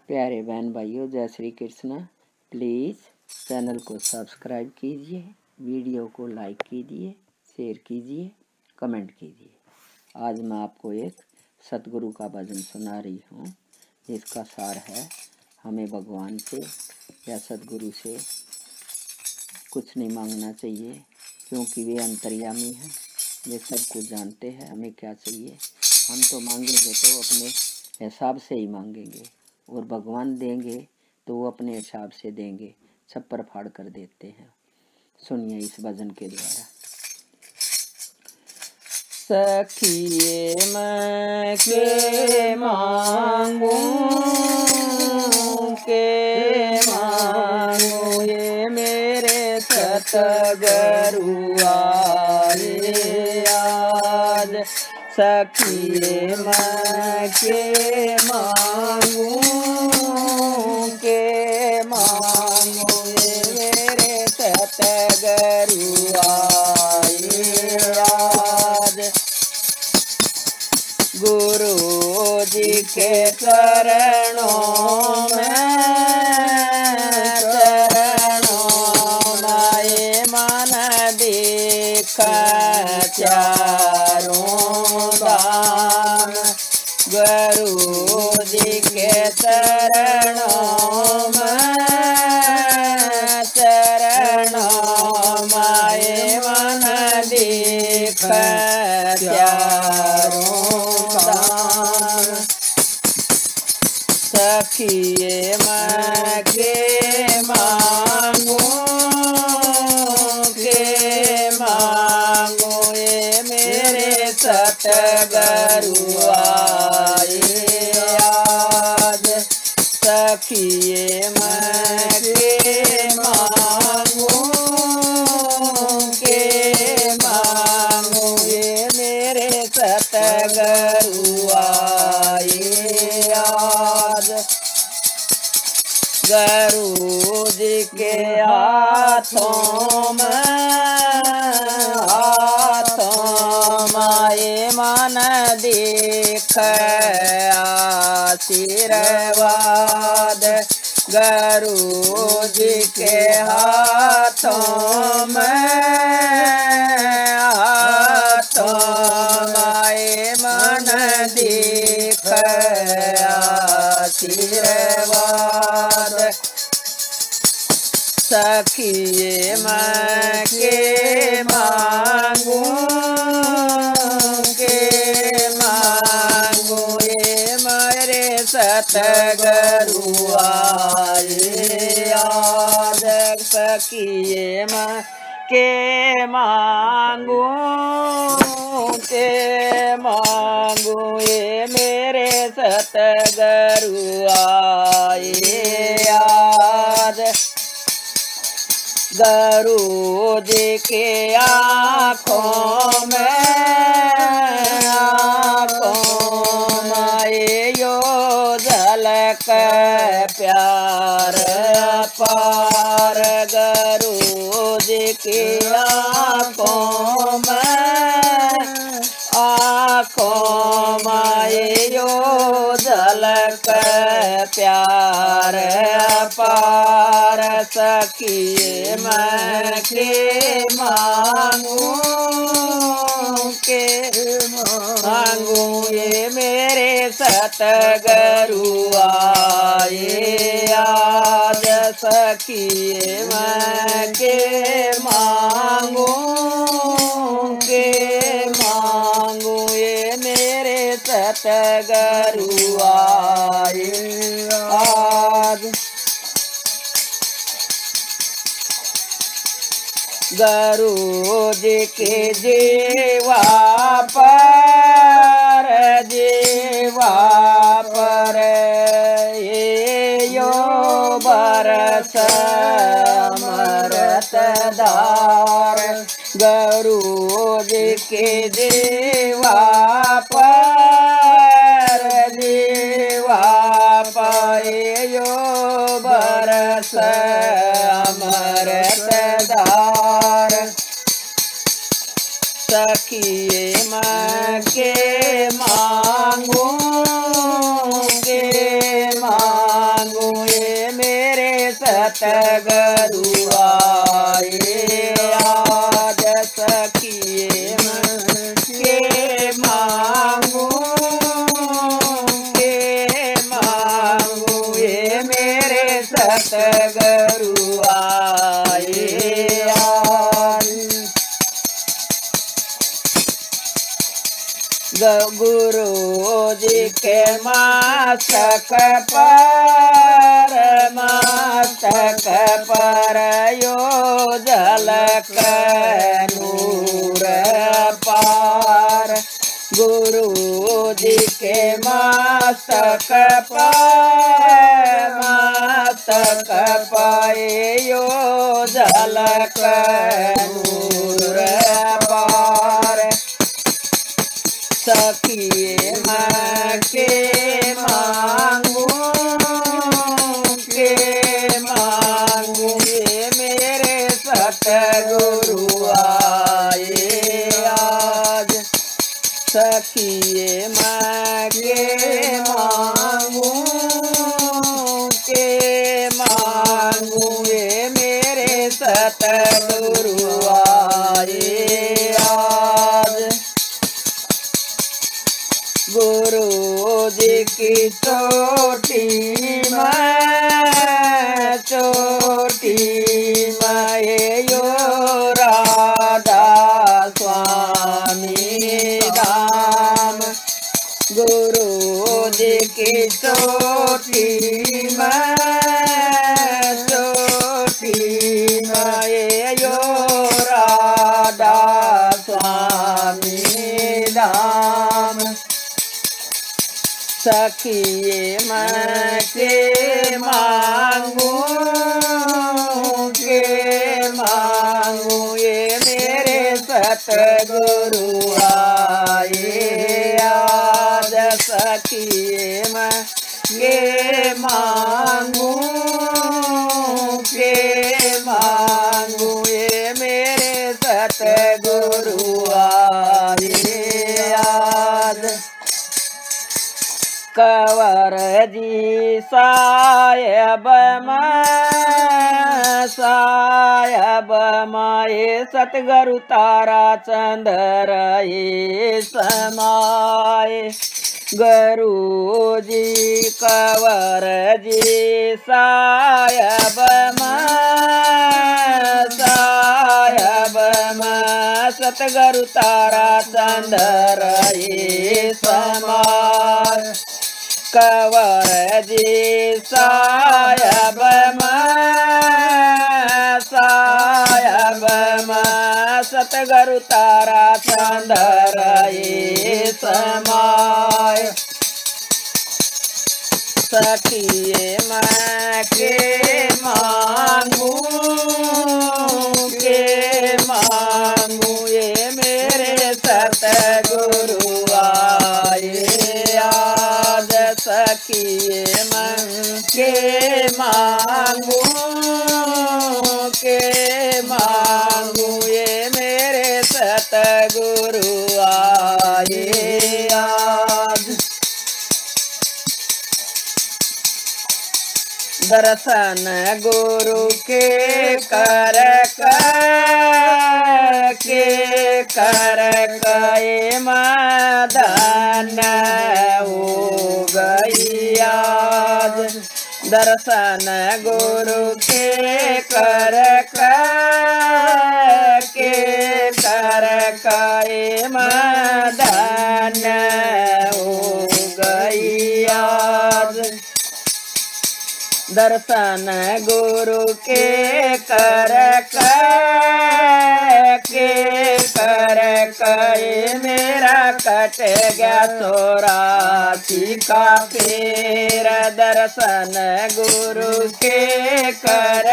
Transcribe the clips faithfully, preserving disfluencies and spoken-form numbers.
प्यारे बहन भाइयों, जय श्री कृष्ण। प्लीज़ चैनल को सब्सक्राइब कीजिए, वीडियो को लाइक कीजिए, शेयर कीजिए, कमेंट कीजिए। आज मैं आपको एक सतगुरु का भजन सुना रही हूँ, जिसका सार है हमें भगवान से या सतगुरु से कुछ नहीं मांगना चाहिए, क्योंकि वे अंतर्यामी हैं, वे सब कुछ जानते हैं हमें क्या चाहिए। हम तो मांगेंगे तो अपने हिसाब से ही मांगेंगे, और भगवान देंगे तो वो अपने हिसाब से देंगे, छप्पर फाड़ कर देते हैं। सुनिए इस भजन के द्वारा। सखिए मैं के मांगू के मांगू ये मेरे सतगुरु आए आज। सखिए मैं के मांगू के मांगू ये मेरे सतगुरु आए आज। गुरु जी के चरणों में चरणों में मन देखा चारों दान। गुरु जी के चरणों में चरणों में मन देखा चारों दान। सखिए मैं के मांगू के मांगू ये मेरे सतगुरु आए आज। सखिए मैं के मांगू के मांगू ये मेरे सतगुरु आए आज। गुरु जी के हाथों में हाथों माए मन देख आशीर्वाद। गुरु जी के हाथों में हाथों माए मन देख आशीर्वाद। सखिए मैं के मांगू के मांगू ये मेरे सतगुरु आए आज। सखिए मैं के मांगू के मांगू ये मेरे सतगुरु आए आज। गुरु जी के आँखों में आँखों में यो झलक प्यार पार। गुरु जी की आँखों में आँखों में यो झलक प्यार पार। सखिए मैं के मांगू के मांगू ये मेरे सतगुरु आए आज। सखिए मैं के मांगू के मांगू ये मेरे सतगुरु आए आज। गुरु जी के जीवा पर जीवा पर ये यो बरस अमृत धार। गुरु जी के जीवा पर जीवा पर यो बरस अमृत धार। सखिए मैं के मांगू के मांगू सतगुरु आए आज सखिए मन के मांगू के मांगू ये मेरे सतगुरु आए आज। गुरु जी के मस्तक पर मस्तक पर यो झलक नूर पार। गुरु जी के मस्तक पर मस्तक पाए यो झलक नूर पार। सखिए माँ के मांगू के मांगू ये मेरे सतगुरु आए आज। सखिए माँ के मांगू के मांगू ये मेरे सतगुरु आए आज। गुरु जी की चोटी में चोटी में यो राधा स्वामी राम। गुरु जी की चोटी में चोटी में यो राधा स्वामी राम। सखिए मैं के मांगू के मांगू ये मेरे सतगुरु आए आज। सखिए मैं के मांगू के मांगू ये मेरे सतगुरु आए आज। कंवर जी साहेब माँ साहेब माए सतगुरु तारा चंद्र ये समाए। गुरु जी कंवर जी साहेब माँ साहेब माँ सतगुरु तारा चंद्र ये समाए। कंवर जी साहेब माँ साहेब माँ सतगुरु तारा चंद्र ये समाए। सखिए माँ के मांगू के मांगू ये मेरे सतगुरु आए आज। सखिए मन के मांगू के मांगू ये मेरे सतगुरु आए आज। दर्शन गुरु के कर के कर के मदन हो गई आज। दर्शन गुरु के कर के कर के मदन हो गई आज। दर्शन गुरु के कर के कर के मेरा कट गया चौरासी का फेर। दर्शन गुरु के कर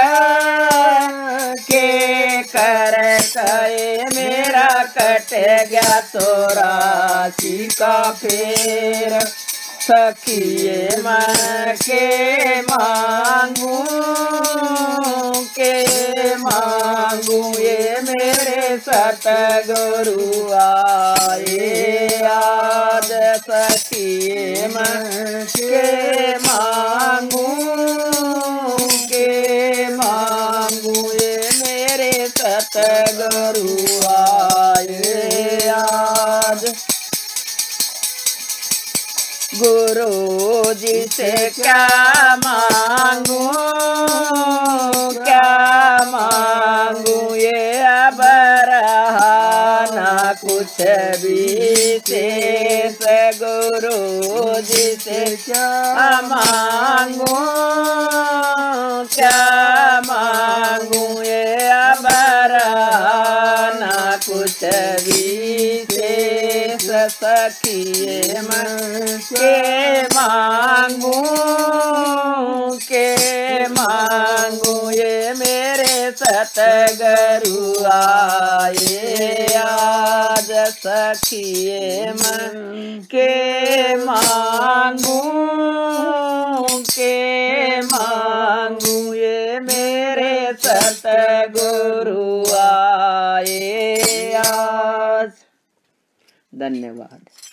के कर के मेरा कट गया चौरासी का फेर। सखिए मैं के मांगू के मांगू ये मेरे सतगुरु आए आज। सखिए मैं के मांगू के गुरु जी से क्या मांगू, क्या मांगू, ये अब रहा ना कुछ विशेष। गुरु जी से क्या मांगू, क्या मांगू, ये अब रहा ना कुछ विशेष। सखिए मन के मांगू, के मांगू, ये मेरे सतगुरु आए आज। सखिए मन के मांगू, के मांगू, ये मेरे सतगुरु आए आज। धन्यवाद।